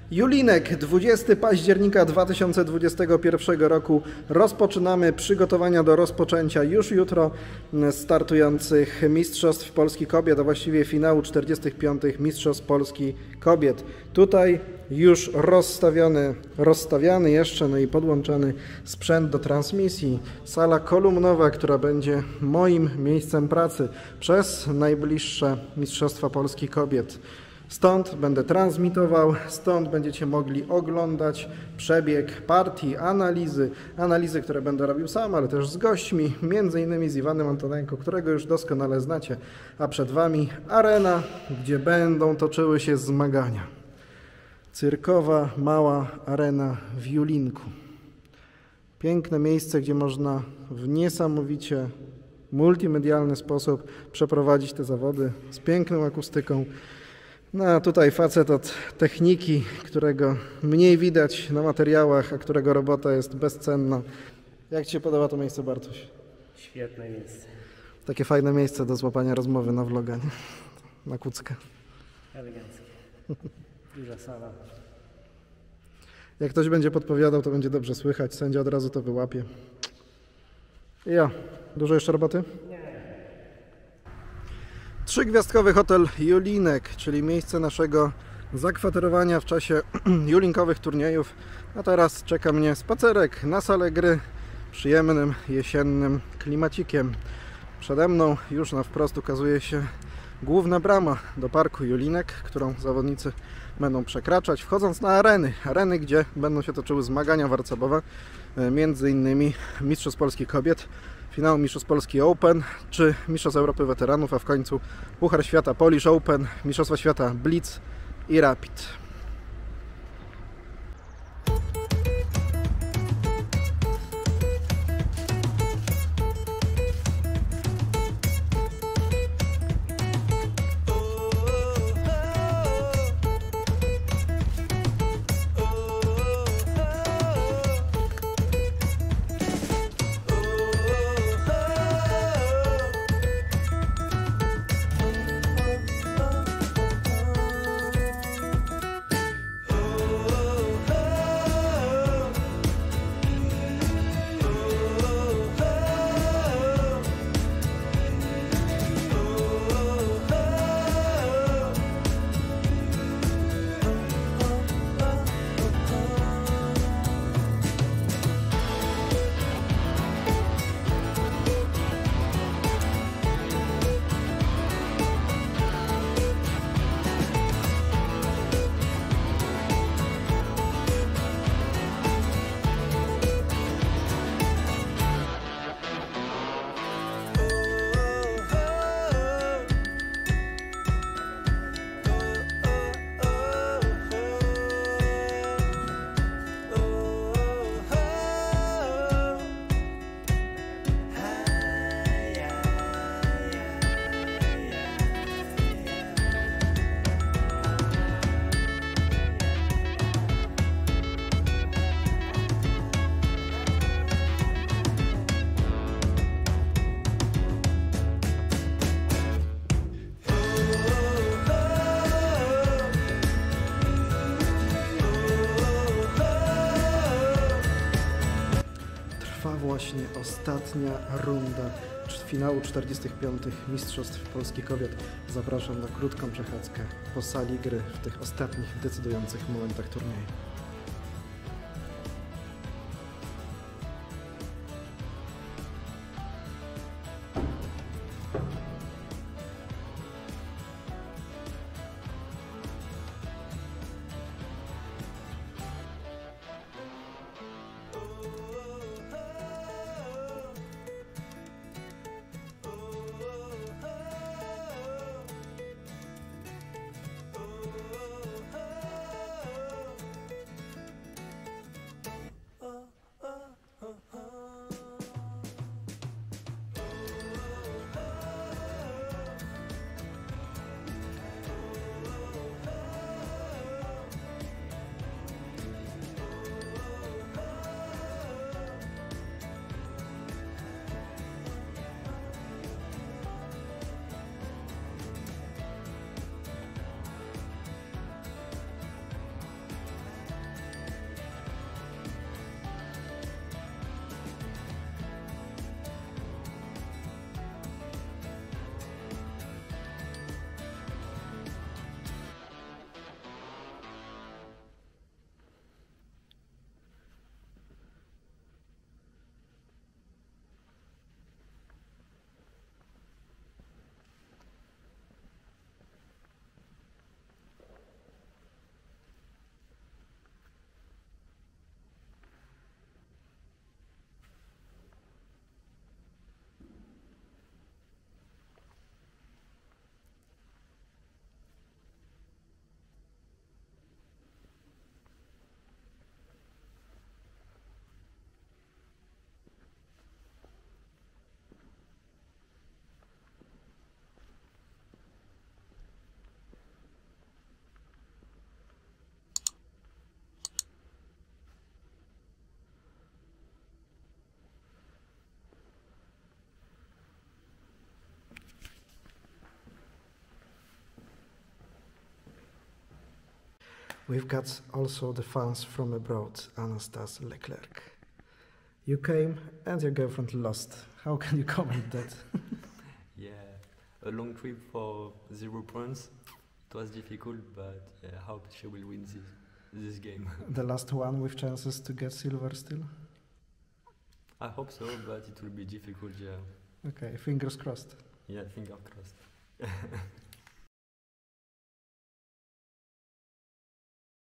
Julinek, 20 października 2021 roku. Rozpoczynamy przygotowania do rozpoczęcia już jutro startujących Mistrzostw Polski Kobiet, a właściwie finału 45. Mistrzostw Polski Kobiet. Tutaj już rozstawiany jeszcze, no i podłączony sprzęt do transmisji. Sala kolumnowa, która będzie moim miejscem pracy przez najbliższe Mistrzostwa Polski Kobiet. Stąd będę transmitował, stąd będziecie mogli oglądać przebieg partii, analizy, które będę robił sam, ale też z gośćmi, między innymi z Iwanem Antonenko, którego już doskonale znacie, a przed Wami arena, gdzie będą toczyły się zmagania. Cyrkowa, mała arena w Julinku. Piękne miejsce, gdzie można w niesamowicie multimedialny sposób przeprowadzić te zawody z piękną akustyką. No a tutaj facet od techniki, którego mniej widać na materiałach, a którego robota jest bezcenna. Jak Ci się podoba to miejsce, Bartuś? Świetne miejsce. Takie fajne miejsce do złapania rozmowy na vloga, nie? Na kuckę. Eleganckie. Duża sala. Jak ktoś będzie podpowiadał, to będzie dobrze słychać. Sędzia od razu to wyłapie. Ja. Dużo jeszcze roboty? Nie. Trzygwiazdkowy hotel Julinek, czyli miejsce naszego zakwaterowania w czasie julinkowych turniejów. A teraz czeka mnie spacerek na salę gry przyjemnym jesiennym klimacikiem. Przede mną już na wprost ukazuje się główna brama do parku Julinek, którą zawodnicy będą przekraczać, wchodząc na areny, gdzie będą się toczyły zmagania warcabowe, między innymi Mistrzostw Polski Kobiet, finał Mistrzostw Polski Open czy Mistrzostw Europy Weteranów, a w końcu Puchar Świata Polish Open, Mistrzostwa Świata Blitz i Rapid. Właśnie ostatnia runda finału 45. Mistrzostw Polski Kobiet. Zapraszam na krótką przechadzkę po sali gry w tych ostatnich decydujących momentach turnieju. We've got also the fans from abroad, Anastasia Leclerc. You came and your girlfriend lost. How can you comment that? Yeah, a long trip for 0 points. It was difficult, but I hope she will win this game. The last one with chances to get silver still? I hope so, but it will be difficult, yeah. Okay, fingers crossed. Yeah, finger crossed.